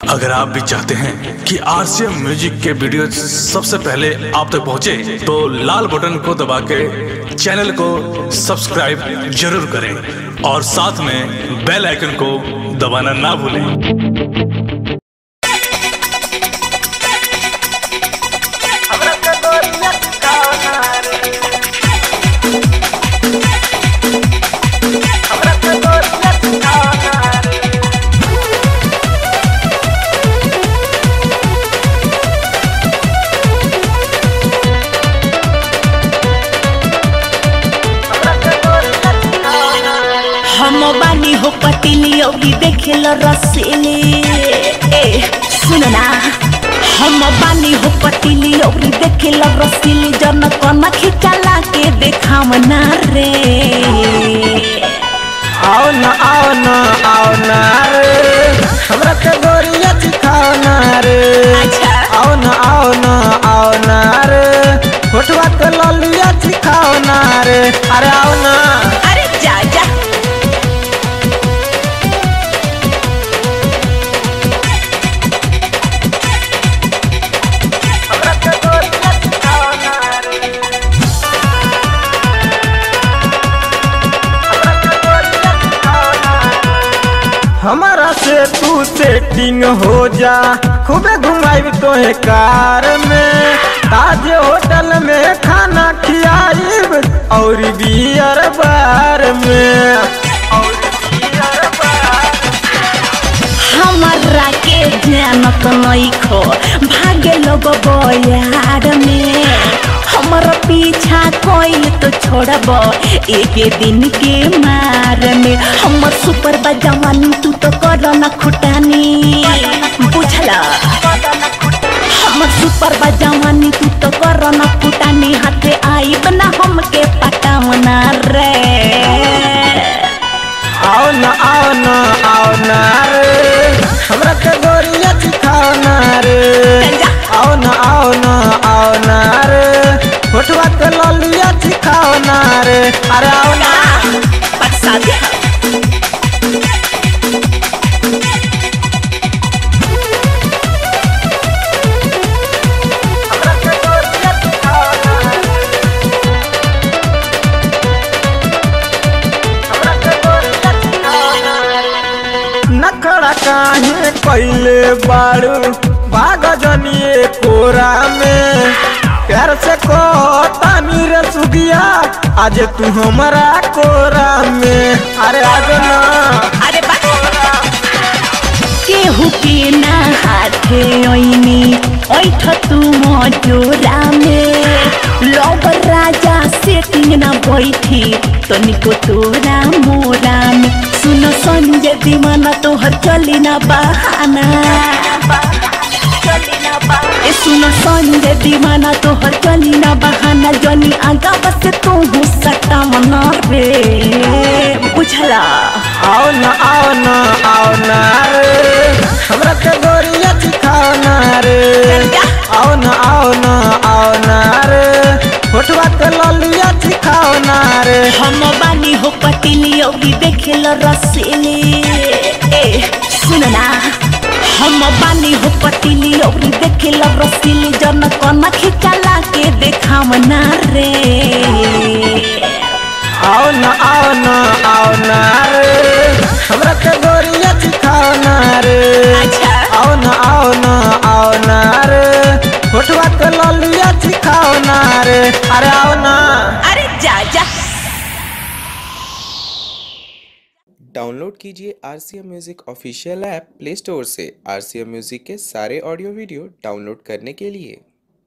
अगर आप भी चाहते हैं कि आरसीएम म्यूजिक के वीडियो सबसे पहले आप तक पहुंचे, तो लाल बटन को दबा के चैनल को सब्सक्राइब जरूर करें और साथ में बेल आइकन को दबाना ना भूलें। हम बानी हो पतीली अभी देखेल रसीली। सुन ना, हम बानी हो पतीली अभी देखेल रसीली। जन कना खिंचला के देखाव ना रे। आओ ना रे, हमरा के गोरिया सिखाओ ना रे। अच्छा, आओ ना रे, फोटवा के ललिया सिखाओ ना रे। अरे आओ ना, अरे जा जा। हमारा से तू सेटिंग हो जा, खूबे घुमाई तोहे कार में। ताज होटल में खाना खियाइब और बियर बार में। हमारा के जानत नइखो, भागे लोग बयार में। हमारा पीछा कोई तो छोड़ब एक दिन के मार में। हमर सुपर बजवानी तू तो करना खुटानी, बुझला। हमर सुपर बजवानी तू तो करना खुटानी। हाथे आई बना हमके पटावना रे। आओ ना रे, हमरा के गोरिया सिखाओ ना रे। आओ ना रे, फोटवा के ललिया सिखाओ ना रे। अरे आओ ना, नखड़ा काहे कैले बाड़ू, भाग जनिए कोरा में। प्यार से कहतानी रे सुगिया, आज तू हमारा कोरा में। अरे आज ना, अरे केहू के ना हाथे ओइनी ओइठ तू मजोरा में। लोग राजा सेटिंग ना बैठी तनिको तोरा मोरा में। सुन संजय दीवाना तोहर चली ना बहाना। सुन संजय दीवाना तोहर चली ना बहाना। जनी आगा बस तू सटावना रे, बुझला। आओ ना रे, हमरा के गोरिया सिखाओ ना रे। आओ ना रे, फोटवा के ललिया सिखाओ ना रे। हम बानी हो पतीली अभी देखेल रसीली। सुन ना, हम बानी हो पतीली अभी देखेल रसीली। जन कना खिंचला के देखाव ना रे। आओ ना रे, हमरा के गोरिया सिखाओ ना रे। अच्छा, आओ ना रे, फोटवा के ललिया सिखाओ ना रे। अरे आओ ना, अरे जा जा। डाउनलोड कीजिए RCM music official app Play Store से। आरसीएम म्यूजिक के सारे ऑडियो वीडियो डाउनलोड करने के लिए